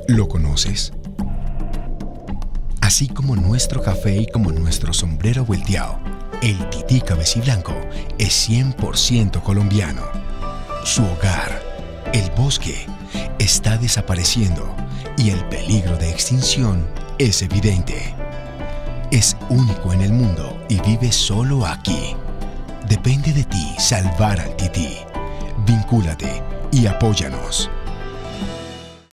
¿Lo conoces? Así como nuestro café y como nuestro sombrero volteado, el tití cabeciblanco es 100% colombiano. Su hogar, el bosque, está desapareciendo y el peligro de extinción es evidente. Es único en el mundo y vive solo aquí. Depende de ti salvar al tití. Vincúlate y apóyanos.